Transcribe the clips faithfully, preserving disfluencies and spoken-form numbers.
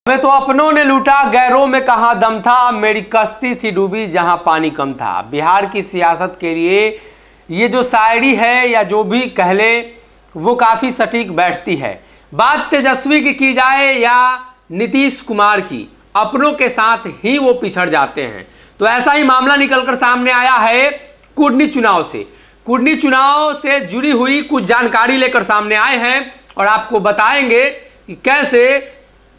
मैं तो अपनों ने लूटा गैरों में कहाँ दम था, मेरी कश्ती थी डूबी जहां पानी कम था। बिहार की सियासत के लिए ये जो शायरी है या जो भी कह ले वो काफ़ी सटीक बैठती है। बात तेजस्वी की की जाए या नीतीश कुमार की, अपनों के साथ ही वो पिछड़ जाते हैं। तो ऐसा ही मामला निकलकर सामने आया है कुर्नी चुनाव से। कुर्नी चुनाव से जुड़ी हुई कुछ जानकारी लेकर सामने आए हैं और आपको बताएंगे कि कैसे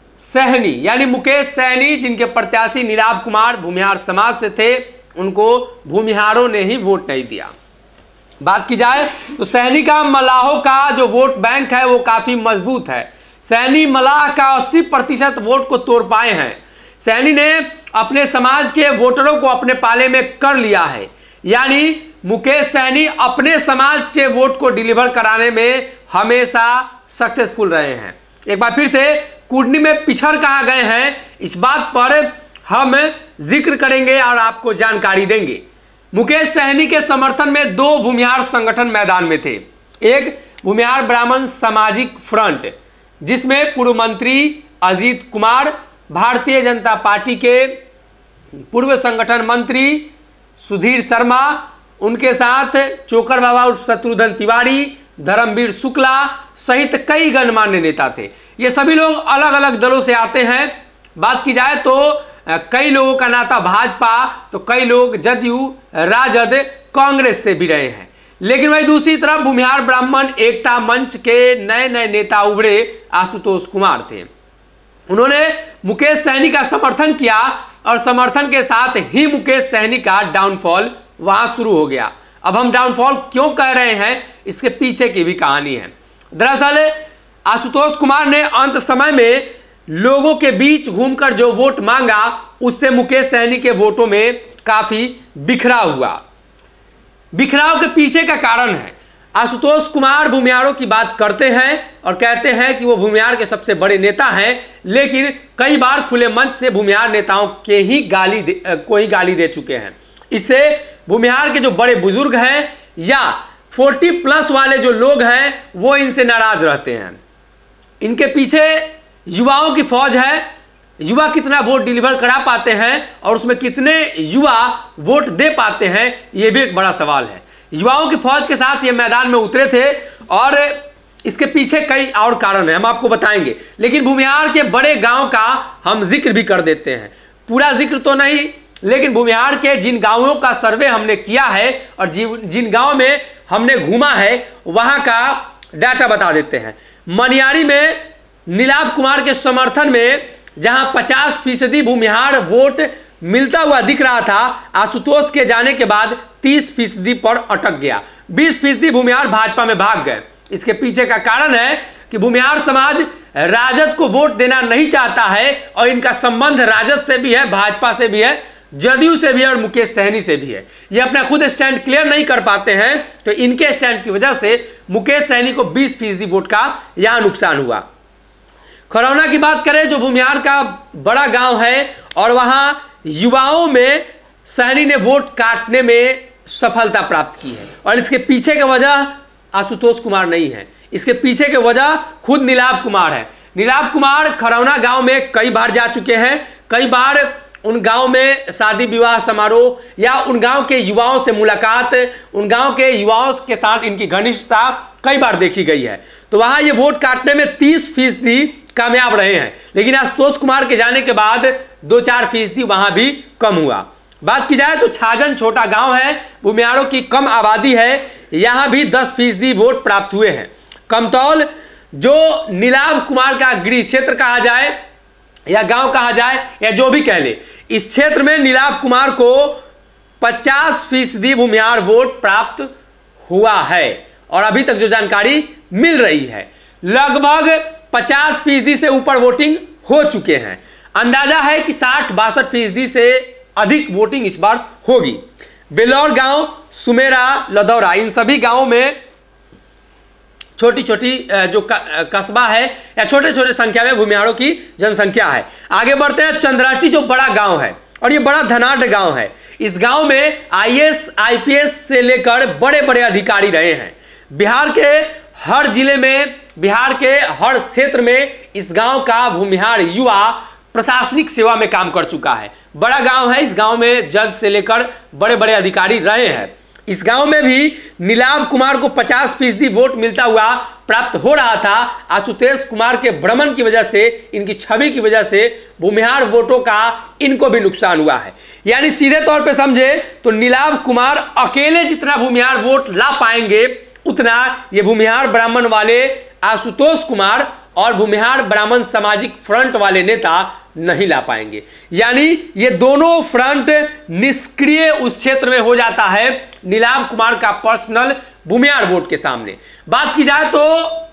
सहनी यानी मुकेश सहनी, जिनके प्रत्याशी नीलाभ कुमार भूमिहार समाज से थे, उनको भूमिहारों ने ही वोट नहीं दिया। बात की जाए तो सहनी का मलाहों का जो वोट बैंक है वो काफी मजबूत है। सहनी मलाह का अस्सी प्रतिशत वोट को तोड़ पाए हैं। सहनी ने अपने समाज के वोटरों को अपने पाले में कर लिया है, यानी मुकेश सहनी अपने समाज के वोट को डिलीवर कराने में हमेशा सक्सेसफुल रहे हैं। एक बार फिर से कुर्नी में पिछड़ कहां गए हैं, इस बात पर हम जिक्र करेंगे और आपको जानकारी देंगे। मुकेश सहनी के समर्थन में दो भूमिहार संगठन मैदान में थे। एक भूमिहार ब्राह्मण सामाजिक फ्रंट, जिसमें पूर्व मंत्री अजीत कुमार, भारतीय जनता पार्टी के पूर्व संगठन मंत्री सुधीर शर्मा, उनके साथ चोकर बाबा उर्फ शत्रुघ्न तिवारी, धर्मवीर शुक्ला सहित कई गणमान्य नेता थे। ये सभी लोग अलग अलग दलों से आते हैं। बात की जाए तो कई लोगों का नाता भाजपा, तो कई लोग जदयू, राजद, कांग्रेस से भी रहे हैं। लेकिन वही दूसरी तरफ भूमिहार ब्राह्मण एकता मंच के नए नए नेता उभरे आशुतोष कुमार थे। उन्होंने मुकेश सहनी का समर्थन किया और समर्थन के साथ ही मुकेश सहनी का डाउनफॉल वहां शुरू हो गया। अब हम डाउनफॉल क्यों कह रहे हैं, इसके पीछे की भी कहानी है। दरअसल आशुतोष कुमार ने अंत समय में लोगों के बीच घूमकर जो वोट मांगा, उससे मुकेश सहनी के वोटों में काफी बिखराव हुआ। बिखराव के पीछे का कारण है, आशुतोष कुमार भूमिहारों की बात करते हैं और कहते हैं कि वो भूमिहार के सबसे बड़े नेता हैं, लेकिन कई बार खुले मंच से भूमिहार नेताओं के ही गाली दे, को ही गाली दे चुके हैं। इससे भूमिहार के जो बड़े बुजुर्ग हैं या चालीस प्लस वाले जो लोग हैं वो इनसे नाराज रहते हैं। इनके पीछे युवाओं की फौज है। युवा कितना वोट डिलीवर करा पाते हैं और उसमें कितने युवा वोट दे पाते हैं, यह भी एक बड़ा सवाल है। युवाओं की फौज के साथ ये मैदान में उतरे थे और इसके पीछे कई और कारण हैं, हम आपको बताएंगे। लेकिन भूमिहार के बड़े गांव का हम जिक्र भी कर देते हैं, पूरा जिक्र तो नहीं, लेकिन भूमिहार के जिन गांवों का सर्वे हमने किया है और जिन गांव में हमने घूमा है वहां का डाटा बता देते हैं। मनियारी में नीलाभ कुमार के समर्थन में जहां पचास फीसदी भूमिहार वोट मिलता हुआ दिख रहा था, आशुतोष के जाने के बाद तीस फीसदी पर अटक गया। बीस फीसदी भूमिहार भाजपा में भाग गए। इसके पीछे का कारण है कि भूमिहार समाज राजद को वोट देना नहीं चाहता है और इनका संबंध राजद से भी है, भाजपा से भी है, जदयू से भी है और मुकेश सहनी से भी है। ये अपना खुद स्टैंड क्लियर नहीं कर पाते हैं, तो इनके स्टैंड की वजह से मुकेश सहनी को बीस फीसदी वोट का यहां नुकसान हुआ। खरौना की बात करें, जो भूमिहार का बड़ा गांव है और वहां युवाओं में सहनी ने वोट काटने में सफलता प्राप्त की है और इसके पीछे की वजह आशुतोष कुमार नहीं है, इसके पीछे की वजह खुद नीलाभ कुमार है। नीलाभ कुमार खरौना गांव में कई बार जा चुके हैं, कई बार उन गांव में शादी विवाह समारोह या उन गांव के युवाओं से मुलाकात, उन गांव के युवाओं के साथ इनकी घनिष्ठता कई बार देखी गई है। तो वहां ये वोट काटने में तीस फीसदी कामयाब रहे हैं, लेकिन आशुतोष कुमार के जाने के बाद दो चार फीसदी वहां भी कम हुआ। बात की जाए तो छाजन छोटा गांव है, भूमिहारों की कम आबादी है, यहां भी दस फीसदी वोट प्राप्त हुए हैं। कमतौल, जो नीलाभ कुमार का गृह क्षेत्र कहा जाए या गांव कहा जाए या जो भी कह ले, इस क्षेत्र में नीलाभ कुमार को पचास फीसदी भूमिहार वोट प्राप्त हुआ है और अभी तक जो जानकारी मिल रही है लगभग पचास फीसदी से ऊपर वोटिंग हो चुके हैं। अंदाजा है कि साठ बासठ फीसदी से अधिक वोटिंग इस बार होगी। बेलौर गांव, सुमेरा, लदौरा, इन सभी गांवों में छोटी छोटी जो कस्बा है या छोटे छोटे संख्या में भूमिहारों की जनसंख्या है। आगे बढ़ते हैं, चंद्राटी जो बड़ा गांव है और ये बड़ा धनाढ़ गांव है। इस गांव में I A S I P S से लेकर बड़े बड़े अधिकारी रहे हैं। बिहार के हर जिले में, बिहार के हर क्षेत्र में इस गांव का भूमिहार युवा प्रशासनिक सेवा में काम कर चुका है। बड़ा गांव है, इस गांव में जज से लेकर बड़े बड़े अधिकारी रहे हैं। इस गांव में भी नीलाभ कुमार को पचास फीसदी वोट मिलता हुआ प्राप्त हो रहा था। आशुतोष कुमार के भ्रमण की वजह से, इनकी छवि की वजह से भूमिहार वोटों का इनको भी नुकसान हुआ है। यानी सीधे तौर पे समझे तो नीलाभ कुमार अकेले जितना भूमिहार वोट ला पाएंगे उतना ये भूमिहार ब्राह्मण वाले आशुतोष कुमार और भूमिहार ब्राह्मण सामाजिक फ्रंट वाले नेता नहीं ला पाएंगे। यानी ये दोनों फ्रंट निष्क्रिय उस क्षेत्र में हो जाता है नीलाभ कुमार का पर्सनल भूमिहार वोट के सामने। बात की जाए तो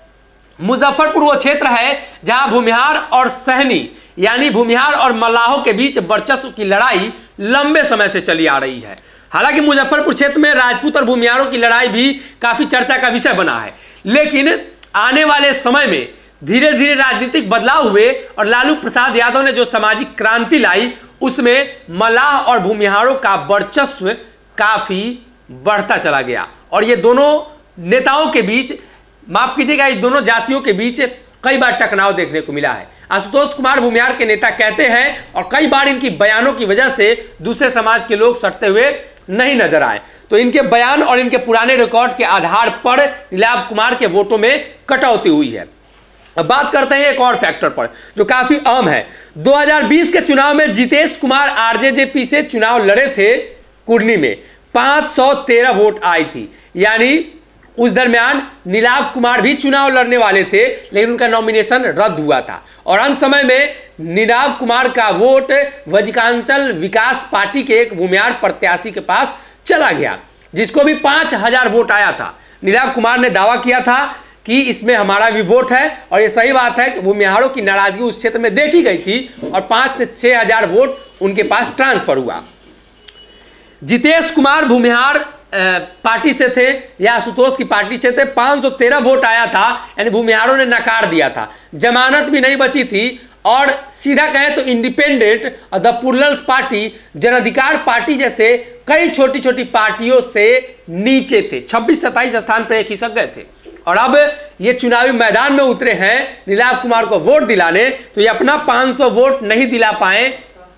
मुजफ्फरपुर वो क्षेत्र है जहां भूमिहार और सहनी यानी भूमिहार और मल्लाहों के बीच वर्चस्व की लड़ाई लंबे समय से चली आ रही है। हालांकि मुजफ्फरपुर क्षेत्र में राजपूत और भूमिहारों की लड़ाई भी काफी चर्चा का विषय बना है, लेकिन आने वाले समय में धीरे धीरे राजनीतिक बदलाव हुए और लालू प्रसाद यादव ने जो सामाजिक क्रांति लाई उसमें मल्लाह और भूमिहारों का वर्चस्व काफी बढ़ता चला गया और ये दोनों नेताओं के बीच, माफ कीजिएगा, इस दोनों जातियों के बीच कई बार टकराव देखने को मिला है। आशुतोष कुमार भूमिहार के नेता कहते हैं और कई बार इनकी बयानों की वजह से दूसरे समाज के लोग सटते हुए नहीं नजर आए, तो इनके बयान और इनके पुराने रिकॉर्ड के आधार पर नीलाभ कुमार के वोटों में कटौती हुई है। अब बात करते हैं एक और फैक्टर पर जो काफी अहम है। दो हज़ार बीस के चुनाव में जितेश कुमार आरजेजेपी से चुनाव लड़े थे कुर्नी में, पांच सौ तेरह वोट आई थी। यानी उस दरमियान नीलाभ कुमार भी चुनाव लड़ने वाले थे, लेकिन उनका नॉमिनेशन रद्द हुआ था और अंत समय में नीलाभ कुमार का वोट वज्रांचल विकास पार्टी के एक भूमिहार प्रत्याशी के पास चला गया, जिसको भी पांच हजार वोट आया था। नीलाभ कुमार ने दावा किया था कि इसमें हमारा भी वोट है और ये सही बात है कि भूमिहारों की नाराजगी उस क्षेत्र में देखी गई थी और पांच से छह हजार वोट उनके पास ट्रांसफर हुआ। जितेश कुमार भूमिहार पार्टी से थे या आशुतोष की पार्टी से थे, पांच सौ तेरह वोट आया था, यानी भूमिहारों ने नकार दिया था, जमानत भी नहीं बची थी और सीधा कहें तो इंडिपेंडेंट और द पीपल्स पार्टी, जन अधिकार पार्टी जैसे कई छोटी छोटी पार्टियों से नीचे थे, छब्बीस सत्ताईस स्थान पर एक खिसक गए थे और अब ये चुनावी मैदान में उतरे हैं नीलाभ कुमार को वोट दिलाने, तो ये अपना पांच सौ वोट नहीं दिला पाए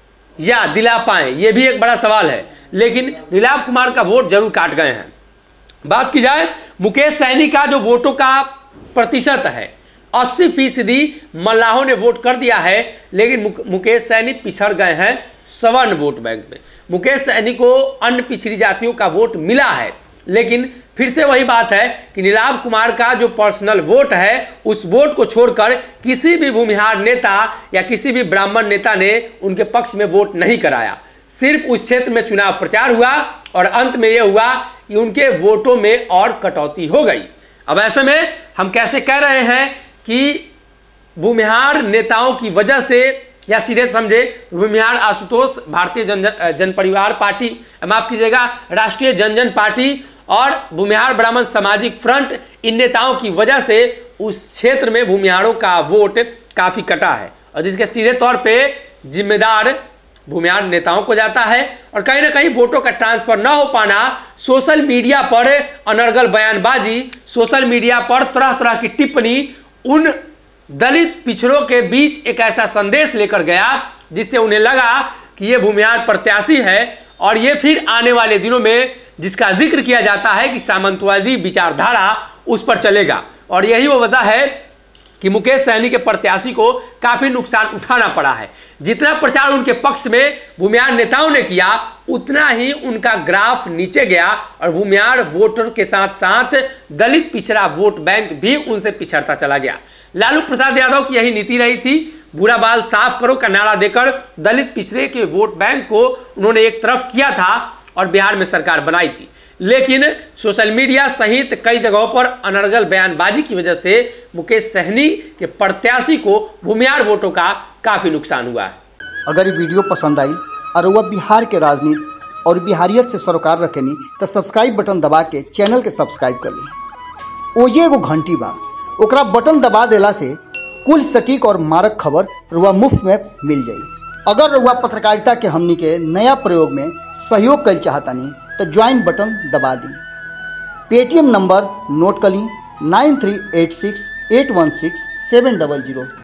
या दिला पाए, ये भी एक बड़ा सवाल है, लेकिन नीलाभ कुमार का वोट जरूर काट गए हैं। बात की जाए मुकेश सहनी का जो वोटों का प्रतिशत है, अस्सी फीसदी मल्लाहों ने वोट कर दिया है, लेकिन मुकेश सहनी पिछड़ गए हैं सवर्ण वोट बैंक में। मुकेश सहनी को अन्य पिछड़ी जातियों का वोट मिला है, लेकिन फिर से वही बात है कि नीलाभ कुमार का जो पर्सनल वोट है उस वोट को छोड़कर किसी भी भूमिहार नेता या किसी भी ब्राह्मण नेता ने उनके पक्ष में वोट नहीं कराया। सिर्फ उस क्षेत्र में चुनाव प्रचार हुआ और अंत में यह हुआ कि उनके वोटों में और कटौती हो गई। अब ऐसे में हम कैसे कह रहे हैं कि भूमिहार नेताओं की वजह से, या सीधे समझे भूमिहार आशुतोष भारतीय जन जन परिवार पार्टी, माफ कीजिएगा राष्ट्रीय जनजन पार्टी और भूमिहार ब्राह्मण सामाजिक फ्रंट, इन नेताओं की वजह से उस क्षेत्र में भूमिहारों का वोट काफी कटा है और जिसके सीधे तौर पे जिम्मेदार भूमिहार नेताओं को जाता है और कहीं ना कहीं वोटों का ट्रांसफर ना हो पाना, सोशल मीडिया पर अनर्गल बयानबाजी, सोशल मीडिया पर तरह तरह की टिप्पणी उन दलित पिछड़ों के बीच एक ऐसा संदेश लेकर गया जिससे उन्हें लगा कि ये भूमिहार प्रत्याशी है और ये फिर आने वाले दिनों में जिसका जिक्र किया जाता है कि सामंतवादी विचारधारा उस पर चलेगा और यही वो वजह है कि मुकेश सहनी के प्रत्याशी को काफी नुकसान उठाना पड़ा है। जितना प्रचार उनके पक्ष में भूमिहार नेताओं ने किया उतना ही उनका ग्राफ नीचे गया और भूमिहार वोटर के साथ साथ दलित पिछड़ा वोट बैंक भी उनसे पिछड़ता चला गया। लालू प्रसाद यादव की यही नीति रही थी, बुरा बाल साफ करो का नारा देकर दलित पिछड़े के वोट बैंक को उन्होंने एक तरफ किया था और बिहार में सरकार बनाई थी, लेकिन सोशल मीडिया सहित कई जगहों पर अनर्गल बयानबाजी की वजह से मुकेश सहनी के प्रत्याशी को भूमिहार वोटों का काफी नुकसान हुआ है। अगर ये वीडियो पसंद आई और वह बिहार के राजनीति और बिहारियत से सरोकार रखेनी तो सब्सक्राइब बटन दबा के चैनल के सब्सक्राइब कर ली। ओजे एगो घंटी बा, ओकरा बटन दबा देला से कुल सटीक और मारक खबर रुआ मुफ्त में मिल जाई। अगर रुआ पत्रकारिता के हमनी के नया प्रयोग में सहयोग कर चाहतानी तो ज्वाइन बटन दबा दी। पेटीएम नंबर नोट कर ली nine three eight six eight one six seven double zero.